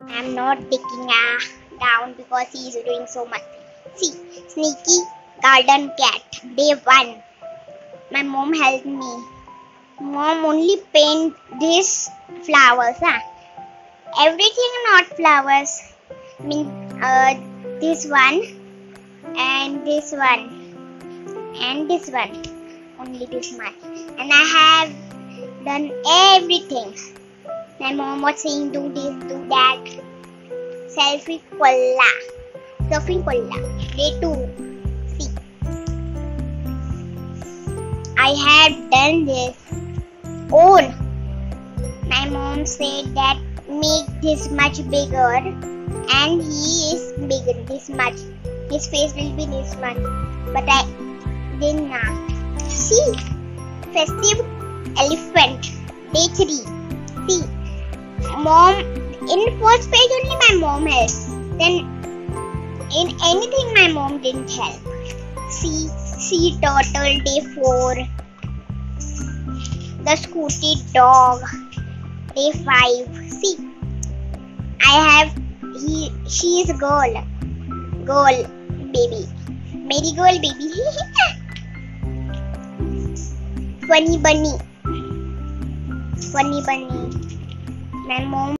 I'm not taking down because he is doing so much. See, sneaky garden cat. Day 1. My mom helped me. Mom only paint these flowers. Everything not flowers. This one and this one and this one. Only this much. And I have done everything. My mom was saying do this, do that. Selfie kolla. Surfing kolla. Day 2. See. I have done this. Own. My mom said that make this much bigger and he is bigger this much. His face will be this much. But I did not. See. Festive elephant. Day 3. See. Mom, in first page only my mom helps. Then in anything my mom didn't help. Sea turtle. Day 4. The scooty dog. Day 5. See, she is a girl baby. Mary girl baby. Funny bunny. My mom